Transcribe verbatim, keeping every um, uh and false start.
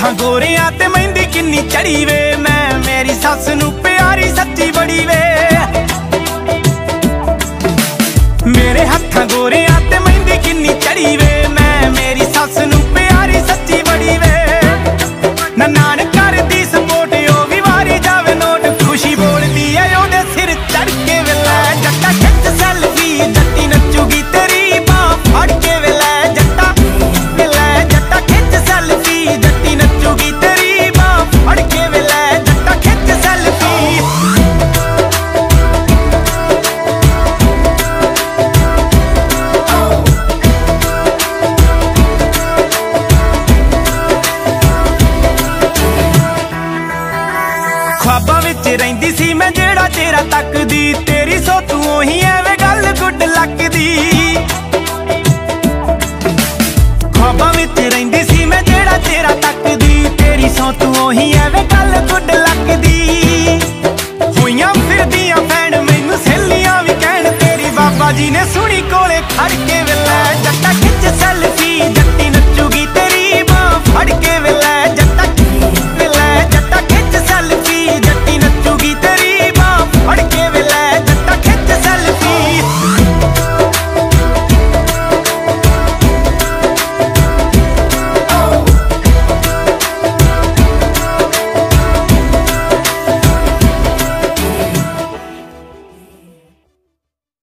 हत्थां गोरियां ते मेहंदी किन्नी चढ़ी वे, मैं मेरी सस नू प्यारी सच्ची बड़ी वे। मेरे हत्थां गोरियां ते मेहंदी किन्नी चढ़ी वे, मैं मेरी सस नू प्यारी सच्ची बड़ी वे। नान कर दी सपोर्ट ओ भी वारी जावे नोट, खुशी बोलदी है ओदे सिर चढ़ के वेले। जट्टा खिच सैल्फी जट्टी नचूगी तेरी बां फड़ के वेले। जट्टा वेले जट्टा खिच सैल्फी जट्टी नचूगी तेरी बां फड़ के वेले। जट्टा खिच सैल्फी ख्वाबां विच रहिंदी सी मैं जेड़ा तेरा तकदी, तेरी सोतू ओही एवे गल गुड लगदी। ख्वाबां विच रहिंदी सी मैं जेड़ा तेरा तकदी, तेरी सोतू ओही एवे गल गुड लगदी। होइयां फिरदियां फैन मैनू सहेलियां भी कहण, तेरी बाबा जी ने सुनी कोले खड़ के वेले। जट्टा खिच सैल्फी जट्टी नचूगी तेरी बां फड़ के